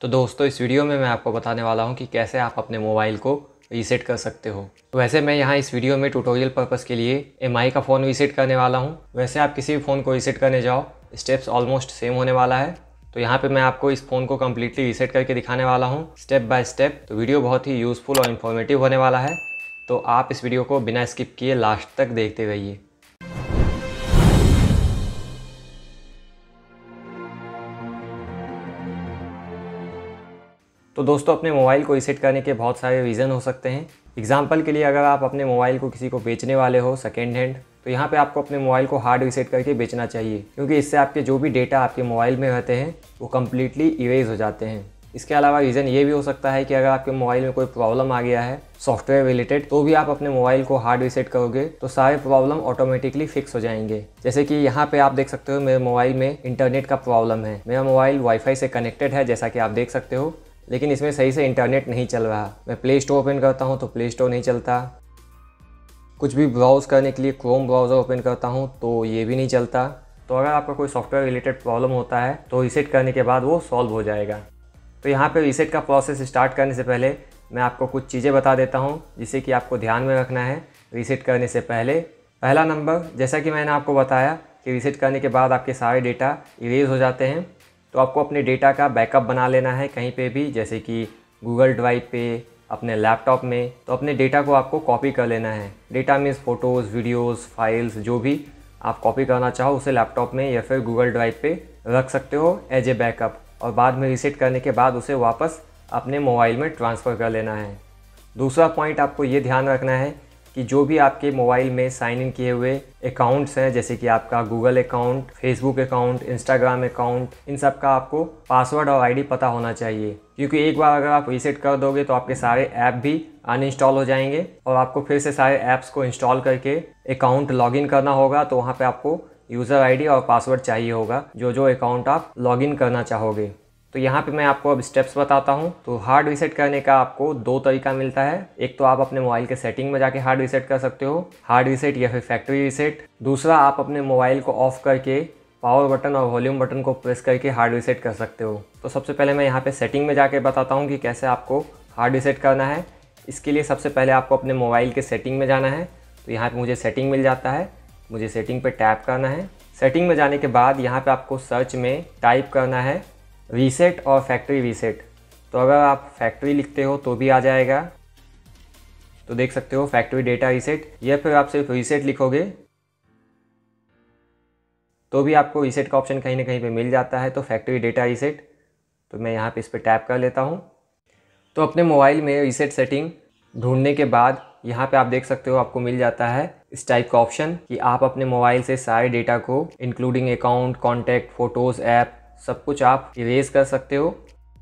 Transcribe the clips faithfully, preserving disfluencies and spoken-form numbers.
तो दोस्तों इस वीडियो में मैं आपको बताने वाला हूं कि कैसे आप अपने मोबाइल को रीसेट कर सकते हो। वैसे मैं यहां इस वीडियो में ट्यूटोरियल पर्पस के लिए एम आई का फ़ोन रीसेट करने वाला हूं। वैसे आप किसी भी फ़ोन को रीसेट करने जाओ स्टेप्स ऑलमोस्ट सेम होने वाला है। तो यहाँ पे मैं आपको इस फ़ोन को कम्प्लीटली रीसेट करके दिखाने वाला हूँ स्टेप बाय स्टेप। तो वीडियो बहुत ही यूज़फुल और इन्फॉर्मेटिव होने वाला है, तो आप इस वीडियो को बिना स्किप किए लास्ट तक देखते रहिए। तो दोस्तों अपने मोबाइल को रीसेट करने के बहुत सारे रीज़न हो सकते हैं। एग्जाम्पल के लिए अगर आप अपने मोबाइल को किसी को बेचने वाले हो सेकेंड हैंड, तो यहाँ पे आपको अपने मोबाइल को हार्ड रीसेट करके बेचना चाहिए, क्योंकि इससे आपके जो भी डेटा आपके मोबाइल में रहते हैं वो कम्प्लीटली इरेज हो जाते हैं। इसके अलावा रीज़न ये भी हो सकता है कि अगर आपके मोबाइल में कोई प्रॉब्लम आ गया है सॉफ्टवेयर रिलेटेड, तो भी आप अपने मोबाइल को हार्ड रीसेट करोगे तो सारे प्रॉब्लम ऑटोमेटिकली फिक्स हो जाएंगे। जैसे कि यहाँ पे आप देख सकते हो मेरे मोबाइल में इंटरनेट का प्रॉब्लम है। मेरा मोबाइल वाईफाई से कनेक्टेड है जैसा कि आप देख सकते हो, लेकिन इसमें सही से इंटरनेट नहीं चल रहा। मैं प्ले स्टोर ओपन करता हूँ तो प्ले स्टोर नहीं चलता, कुछ भी ब्राउज़ करने के लिए क्रोम ब्राउज़र ओपन करता हूँ तो ये भी नहीं चलता। तो अगर आपका कोई सॉफ्टवेयर रिलेटेड प्रॉब्लम होता है तो रीसेट करने के बाद वो सॉल्व हो जाएगा। तो यहाँ पे रीसेट का प्रोसेस स्टार्ट करने से पहले मैं आपको कुछ चीज़ें बता देता हूँ जिसे कि आपको ध्यान में रखना है रीसेट करने से पहले। पहला नंबर, जैसा कि मैंने आपको बताया कि रीसेट करने के बाद आपके सारे डेटा इरेज हो जाते हैं, तो आपको अपने डेटा का बैकअप बना लेना है कहीं पे भी, जैसे कि गूगल ड्राइव पे, अपने लैपटॉप में। तो अपने डेटा को आपको कॉपी कर लेना है। Data means photos, videos, files, जो भी आप कॉपी करना चाहो उसे लैपटॉप में या फिर गूगल ड्राइव पे रख सकते हो एज ए बैकअप, और बाद में रीसेट करने के बाद उसे वापस अपने मोबाइल में ट्रांसफ़र कर लेना है। दूसरा पॉइंट आपको ये ध्यान रखना है कि जो भी आपके मोबाइल में साइन इन किए हुए अकाउंट्स हैं, जैसे कि आपका Google account, Facebook account, Instagram account, इन सब का आपको पासवर्ड और आईडी पता होना चाहिए, क्योंकि एक बार अगर आप रीसेट कर दोगे तो आपके सारे ऐप भी अनइंस्टॉल हो जाएंगे और आपको फिर से सारे ऐप्स को इंस्टॉल करके अकाउंट लॉगिन करना होगा। तो वहाँ पर आपको यूज़र आईडी और पासवर्ड चाहिए होगा जो जो अकाउंट आप लॉगिन करना चाहोगे। तो यहाँ पे मैं आपको अब स्टेप्स बताता हूँ। तो हार्ड रीसेट करने का आपको दो तरीका मिलता है। एक तो आप अपने मोबाइल के सेटिंग में जाके हार्ड रीसेट कर सकते हो, हार्ड रीसेट या फिर फैक्ट्री रीसेट। दूसरा, आप अपने मोबाइल को ऑफ करके पावर बटन और वॉल्यूम बटन को प्रेस करके हार्ड रीसेट कर सकते हो। तो सबसे पहले मैं यहाँ पे सेटिंग में जाके बताता हूँ कि कैसे आपको हार्ड रीसेट करना है। इसके लिए सबसे पहले आपको अपने मोबाइल के सेटिंग में जाना है। तो यहाँ पर मुझे सेटिंग मिल जाता है, मुझे सेटिंग पर टैप करना है। सेटिंग में जाने के बाद यहाँ पर आपको सर्च में टाइप करना है रीसेट और फैक्ट्री रीसेट। तो अगर आप फैक्ट्री लिखते हो तो भी आ जाएगा, तो देख सकते हो फैक्ट्री डेटा रीसेट, या फिर आप सिर्फ रीसेट लिखोगे तो भी आपको रीसेट का ऑप्शन कहीं ना कहीं पे मिल जाता है। तो फैक्ट्री डेटा रीसेट, तो मैं यहाँ पे इस पर टैप कर लेता हूँ। तो अपने मोबाइल में रीसेट सेटिंग ढूंढने के बाद यहाँ पे आप देख सकते हो आपको मिल जाता है इस टाइप का ऑप्शन कि आप अपने मोबाइल से सारे डेटा को including account, contact, photos, app, सब कुछ आप इरेज कर सकते हो।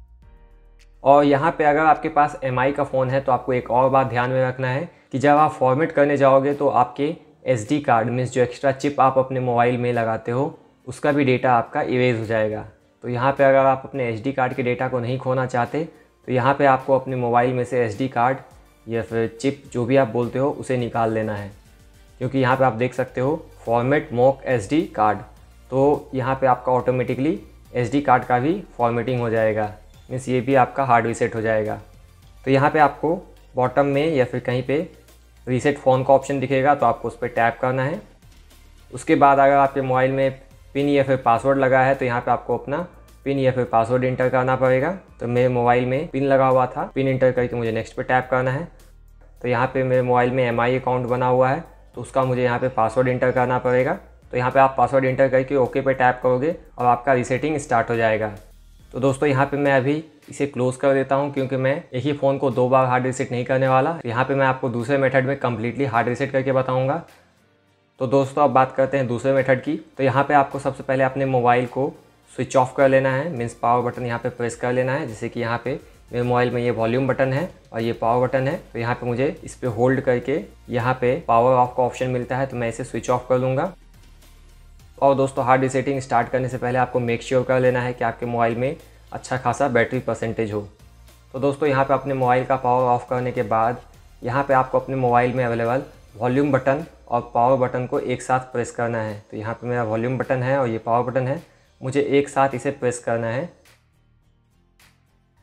और यहाँ पे अगर आपके पास एम आई का फ़ोन है तो आपको एक और बात ध्यान में रखना है कि जब आप फॉर्मेट करने जाओगे तो आपके एस डी कार्ड मीन्स जो एक्स्ट्रा चिप आप अपने मोबाइल में लगाते हो उसका भी डेटा आपका इरेज हो जाएगा। तो यहाँ पे अगर आप अपने एस डी कार्ड के डेटा को नहीं खोना चाहते तो यहाँ पे आपको अपने मोबाइल में से एस डी कार्ड या फिर चिप जो भी आप बोलते हो उसे निकाल लेना है, क्योंकि यहाँ पर आप देख सकते हो फॉर्मेट मोक एस डी कार्ड। तो यहाँ पर आपका ऑटोमेटिकली एस डी कार्ड का भी फॉर्मेटिंग हो जाएगा, मीन्स ये भी आपका हार्ड रीसेट हो जाएगा। तो यहाँ पे आपको बॉटम में या फिर कहीं पे रीसेट फ़ोन का ऑप्शन दिखेगा, तो आपको उस पर टैप करना है। उसके बाद अगर आपके मोबाइल में पिन या फिर पासवर्ड लगा है तो यहाँ पे आपको अपना पिन या फिर पासवर्ड इंटर करना पड़ेगा। तो मेरे मोबाइल में पिन लगा हुआ था, पिन इंटर करके मुझे नेक्स्ट पे टैप करना है। तो यहाँ पर मेरे मोबाइल में एम आई अकाउंट बना हुआ है तो उसका मुझे यहाँ पर पासवर्ड इंटर करना पड़ेगा। तो यहाँ पे आप पासवर्ड इंटर करके ओके पे टैप करोगे और आपका रीसेटिंग स्टार्ट हो जाएगा। तो दोस्तों यहाँ पे मैं अभी इसे क्लोज़ कर देता हूँ, क्योंकि मैं एक ही फ़ोन को दो बार हार्ड रीसेट नहीं करने वाला। यहाँ पे मैं आपको दूसरे मेथड में कम्प्लीटली हार्ड रीसेट करके बताऊँगा। तो दोस्तों अब बात करते हैं दूसरे मेथड की। तो यहाँ पर आपको सबसे पहले अपने मोबाइल को स्विच ऑफ कर लेना है, मीन्स पावर बटन यहाँ पर प्रेस कर लेना है। जैसे कि यहाँ पर मेरे मोबाइल में ये वॉल्यूम बटन है और ये पावर बटन है, तो यहाँ पर मुझे इस पर होल्ड करके यहाँ पर पावर ऑफ का ऑप्शन मिलता है, तो मैं इसे स्विच ऑफ कर लूँगा। और दोस्तों हार्ड रीसेटिंग स्टार्ट करने से पहले आपको मेक श्योर कर लेना है कि आपके मोबाइल में अच्छा खासा बैटरी परसेंटेज हो। तो दोस्तों यहाँ पे अपने मोबाइल का पावर ऑफ करने के बाद यहाँ पे आपको अपने मोबाइल में अवेलेबल वॉल्यूम बटन और पावर बटन को एक साथ प्रेस करना है। तो यहाँ पे मेरा वॉल्यूम बटन है और ये पावर बटन है, मुझे एक साथ इसे प्रेस करना है।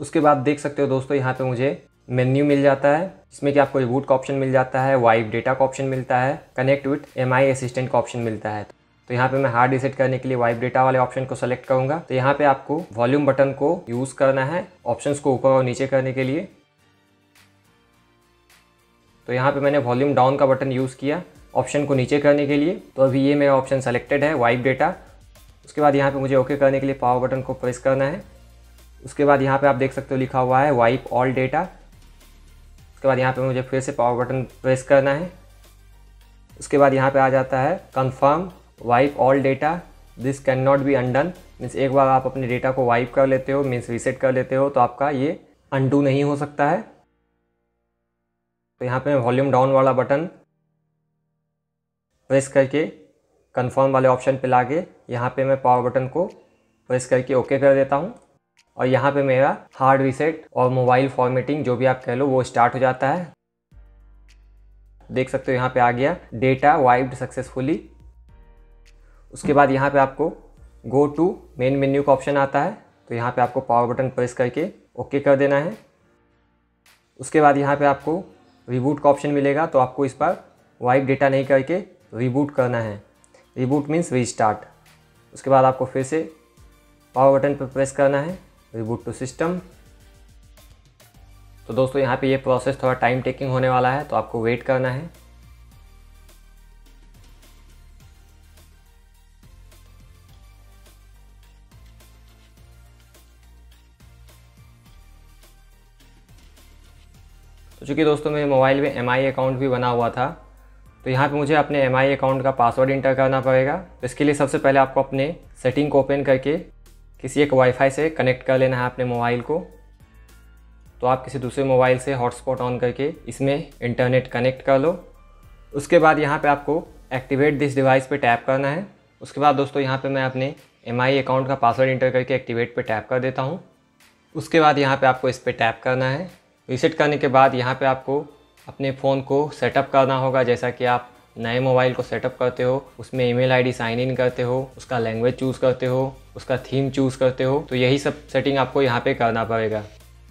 उसके बाद देख सकते हो दोस्तों यहाँ पे मुझे मेन्यू मिल जाता है, जिसमें कि आपको रिबूट का ऑप्शन मिल जाता है, वाइप डेटा का ऑप्शन मिलता है, connect with M I assistant का ऑप्शन मिलता है। तो यहाँ पे मैं हार्ड रीसेट करने के लिए वाइप डेटा वाले ऑप्शन को सेलेक्ट करूँगा। तो यहाँ पे आपको वॉल्यूम बटन को यूज़ करना है ऑप्शंस को ऊपर और नीचे करने के लिए। तो यहाँ पे मैंने वॉल्यूम डाउन का बटन यूज़ किया ऑप्शन को नीचे करने के लिए। तो अभी ये मेरा ऑप्शन सेलेक्टेड है वाइप डेटा। उसके बाद यहाँ पे मुझे ओके करने के लिए पावर बटन को प्रेस करना है। उसके बाद यहाँ पे आप देख सकते हो लिखा हुआ है वाइप ऑल डेटा। उसके बाद यहाँ पे मुझे फिर से पावर बटन प्रेस करना है। उसके बाद यहाँ पे आ जाता है confirm wipe all data, this can not be undone. Means एक बार आप अपने डेटा को वाइप कर लेते हो, मीन्स रीसेट कर लेते हो, तो आपका ये अनडू नहीं हो सकता है। तो यहाँ पे मैं वॉल्यूम डाउन वाला बटन प्रेस करके कन्फर्म वाले ऑप्शन पे लाके यहाँ पे मैं पावर बटन को प्रेस करके ओके कर देता हूँ। और यहाँ पे मेरा हार्ड रीसेट और मोबाइल फॉर्मेटिंग जो भी आप कह लो वो स्टार्ट हो जाता है। देख सकते हो यहाँ पे आ गया डेटा वाइप्ड सक्सेसफुली। उसके बाद यहाँ पे आपको गो टू मेन मेन्यू का ऑप्शन आता है। तो यहाँ पे आपको पावर बटन प्रेस करके ओके कर देना है। उसके बाद यहाँ पे आपको रिबूट का ऑप्शन मिलेगा। तो आपको इस पर वाइप डेटा नहीं करके रिबूट करना है। Reboot means restart. उसके बाद आपको फिर से पावर बटन पर प्रेस करना है रिबूट टू सिस्टम। तो दोस्तों यहाँ पे ये प्रोसेस थोड़ा टाइम टेकिंग होने वाला है, तो आपको वेट करना है। तो चूँकि दोस्तों मेरे मोबाइल में एम आई अकाउंट भी बना हुआ था, तो यहाँ पे मुझे अपने एम आई अकाउंट का पासवर्ड इंटर करना पड़ेगा। तो इसके लिए सबसे पहले आपको अपने सेटिंग को ओपन करके किसी एक वाईफाई से कनेक्ट कर लेना है अपने मोबाइल को। तो आप किसी दूसरे मोबाइल से हॉटस्पॉट ऑन करके इसमें इंटरनेट कनेक्ट कर लो। उसके बाद यहाँ पे आपको एक्टिवेट दिस डिवाइस पे टैप करना है। उसके बाद दोस्तों यहाँ पे मैं अपने एम आई अकाउंट का पासवर्ड इंटर करके एक्टिवेट पे टैप कर देता हूँ। उसके बाद यहाँ पे आपको इस पर टैप करना है। रीसेट करने के बाद यहाँ पे आपको अपने फ़ोन को सेटअप करना होगा। जैसा कि आप नए मोबाइल को सेटअप करते हो, उसमें ईमेल आईडी साइन इन करते हो, उसका लैंग्वेज चूज़ करते हो, उसका थीम चूज़ करते हो, तो यही सब सेटिंग आपको यहाँ पे करना पड़ेगा।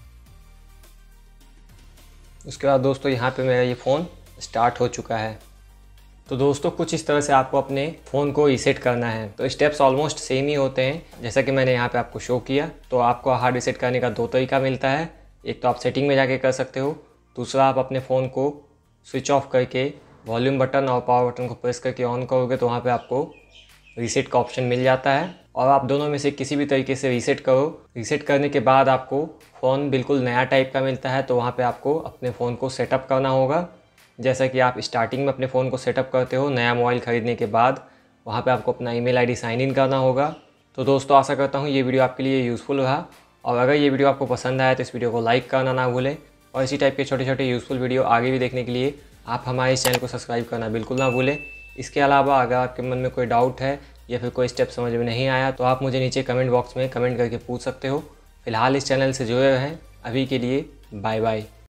उसके बाद दोस्तों यहाँ पे मेरा ये फ़ोन स्टार्ट हो चुका है। तो दोस्तों कुछ इस तरह से आपको अपने फ़ोन को रीसेट करना है। तो स्टेप्स ऑलमोस्ट सेम ही होते हैं जैसा कि मैंने यहाँ पे आपको शो किया। तो आपको हार्ड रीसेट करने का दो तरीका मिलता है। एक तो आप सेटिंग में जाके कर सकते हो, दूसरा आप अपने फ़ोन को स्विच ऑफ करके वॉल्यूम बटन और पावर बटन को प्रेस करके ऑन करोगे तो वहाँ पे आपको रीसेट का ऑप्शन मिल जाता है। और आप दोनों में से किसी भी तरीके से रीसेट करो। रीसेट करने के बाद आपको फ़ोन बिल्कुल नया टाइप का मिलता है। तो वहाँ पे आपको अपने फ़ोन को सेटअप करना होगा। जैसा कि आप स्टार्टिंग में अपने फ़ोन को सेटअप करते हो नया मोबाइल ख़रीदने के बाद, वहाँ पे आपको अपना ईमेल आईडी साइन इन करना होगा। तो दोस्तों आशा करता हूँ ये वीडियो आपके लिए यूज़फुल रहा। और अगर ये वीडियो आपको पसंद आया तो इस वीडियो को लाइक करना ना भूलें। और इसी टाइप के छोटे छोटे यूज़फुल वीडियो आगे भी देखने के लिए आप हमारे इस चैनल को सब्सक्राइब करना बिल्कुल ना भूलें। इसके अलावा अगर आपके मन में कोई डाउट है या फिर कोई स्टेप समझ में नहीं आया तो आप मुझे नीचे कमेंट बॉक्स में कमेंट करके पूछ सकते हो। फिलहाल इस चैनल से जुड़े रहें। अभी के लिए बाय बाय।